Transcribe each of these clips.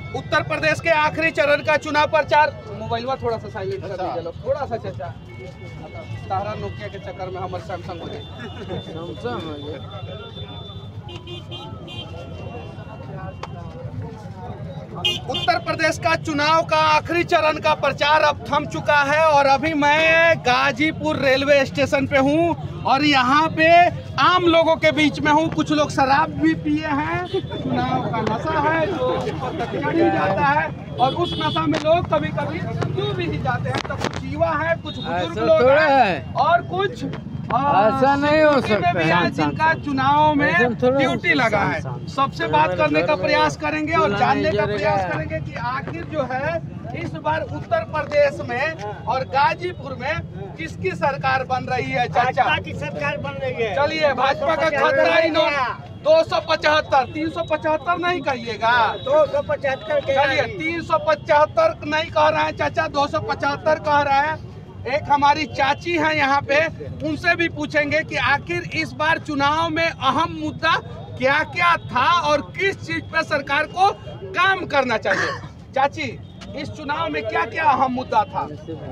उत्तर प्रदेश के आखिरी चरण का चुनाव प्रचार। मोबाइल में थोड़ा सा साइलेंट कर दीजिए लोग, थोड़ा सा चाचा। तारा नोकिया के चक्कर में हमारे सैमसंग हो गए। उत्तर प्रदेश का चुनाव का आखिरी चरण का प्रचार अब थम चुका है और अभी मैं गाजीपुर रेलवे स्टेशन पे हूँ और यहाँ पे आम लोगों के बीच में हूँ। कुछ लोग शराब भी पिए हैं, चुनाव का नशा है जो चढ़ ही जाता है और उस नशा में लोग कभी कभी डूब भी जाते हैं। तो कुछ युवा है, कुछ बुजुर्ग लोग हैं और कुछ ऐसा नहीं हो सकता जिनका चुनाव में ड्यूटी लगा है। सबसे बात करने का प्रयास करेंगे और जानने का प्रयास करेंगे कि आखिर जो है इस बार उत्तर प्रदेश में और गाजीपुर में किसकी सरकार बन रही है। चाचा की सरकार बन रही है। चलिए, भाजपा का खतरा ही 275, 375 नहीं कहिएगा, 275। चलिए 375 नहीं कह रहे हैं चाचा, 275 कह रहे हैं। एक हमारी चाची है यहाँ पे, उनसे भी पूछेंगे कि आखिर इस बार चुनाव में अहम मुद्दा क्या क्या था और किस चीज पे सरकार को काम करना चाहिए। चाची, इस चुनाव में क्या क्या अहम मुद्दा था?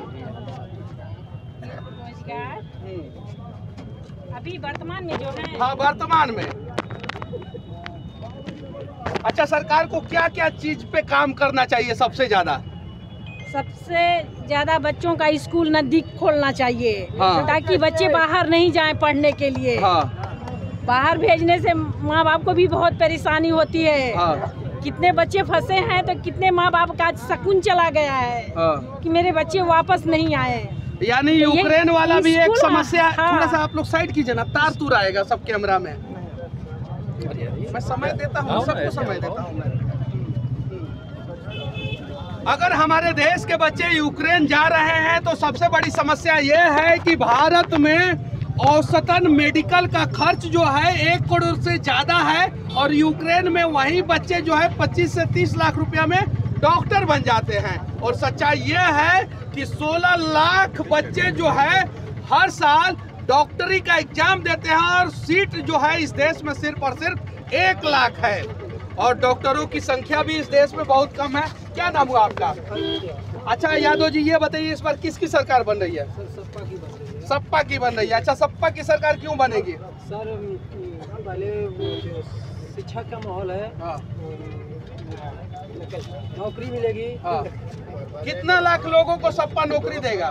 अभी वर्तमान में जो है, हाँ वर्तमान में। अच्छा, सरकार को क्या क्या चीज पे काम करना चाहिए सबसे ज्यादा? सबसे ज्यादा बच्चों का स्कूल नजदीक खोलना चाहिए। हाँ। ताकि बच्चे बाहर नहीं जाएं पढ़ने के लिए। हाँ। बाहर भेजने से माँ बाप को भी बहुत परेशानी होती है। हाँ। कितने बच्चे फंसे हैं तो कितने माँ बाप का सुकून चला गया है। हाँ। कि मेरे बच्चे वापस नहीं आए। यानी यूक्रेन वाला भी एक समस्या। हाँ। थोड़ा सा आप लोग साइड कीजिए ना, तार तूर आएगा सब कैमरा में। मैं समय देता हूँ, सबको समय देता हूँ मैं। अगर हमारे देश के बच्चे यूक्रेन जा रहे हैं तो सबसे बड़ी समस्या ये है कि भारत में औसतन मेडिकल का खर्च जो है 1 करोड़ से ज्यादा है और यूक्रेन में वही बच्चे जो है 25 से 30 लाख रुपया में डॉक्टर बन जाते हैं। और सच्चाई ये है कि 16 लाख बच्चे जो है हर साल डॉक्टरी का एग्जाम देते हैं और सीट जो है इस देश में सिर्फ और सिर्फ 1 लाख है और डॉक्टरों की संख्या भी इस देश में बहुत कम है। क्या नाम हुआ आपका? अच्छा यादव जी, ये बताइए इस बार किसकी सरकार बन रही है? सपा की बन रही है। अच्छा, सपा की सरकार क्यों बनेगी? सर पहले शिक्षा का माहौल है। हाँ। नौकरी मिलेगी। हाँ। कितना लाख लोगों को सपा नौकरी देगा?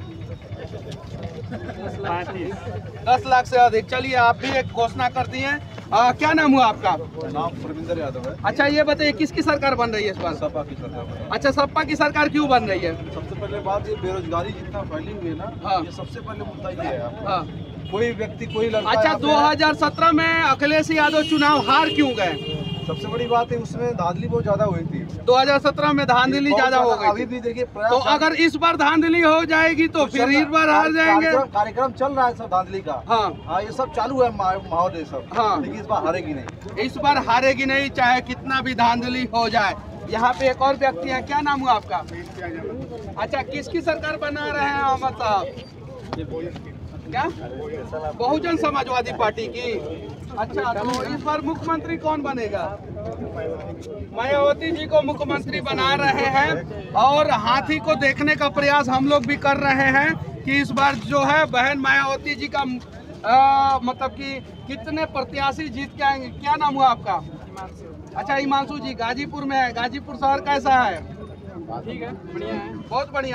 10 लाख से अधिक। चलिए, आप भी एक घोषणा कर दिए। क्या नाम हुआ आपका? नाम परमिंदर यादव है। अच्छा, ये बताइए किसकी सरकार बन रही है इस बार? सपा की सरकार। अच्छा, सपा की सरकार क्यों बन रही है? सबसे पहले बात, ये बेरोजगारी जितना फैली हुई है ना, हाँ। ये सबसे पहले मुद्दा ये है। हाँ। कोई व्यक्ति, कोई लड़का। अच्छा, 2017 में अखिलेश यादव चुनाव हार क्यों गए? सबसे बड़ी बात है उसमें धांधली बहुत ज्यादा हुई थी। 2017 में धांधली ज्यादा हो गई। अभी भी देखिए तो अगर इस बार धांधली हो जाएगी तो फिर इस बार हार जाएंगे। कार्यक्रम चल रहा है सब धांधली का। हाँ। ये सब चालू है माहौल, ये सब। हाँ। लेकिन इस बार हारेगी नहीं। इस बार हारेगी नहीं, चाहे कितना भी धांधली हो जाए। यहाँ पे एक और व्यक्ति है, क्या नाम हुआ आपका? अच्छा, किसकी सरकार बना रहे हैं अहमद साहब? क्या? बहुजन समाजवादी पार्टी की। अच्छा, तो इस बार मुख्यमंत्री कौन बनेगा? मायावती जी को मुख्यमंत्री बना रहे हैं और हाथी को देखने का प्रयास हम लोग भी कर रहे हैं कि इस बार जो है बहन मायावती जी का मतलब कि कितने प्रत्याशी जीत के आएंगे। क्या नाम हुआ आपका? अच्छा, हिमांशु जी गाजीपुर में है। गाजीपुर शहर कैसा है? ठीक है, बढ़िया है, बहुत बढ़िया।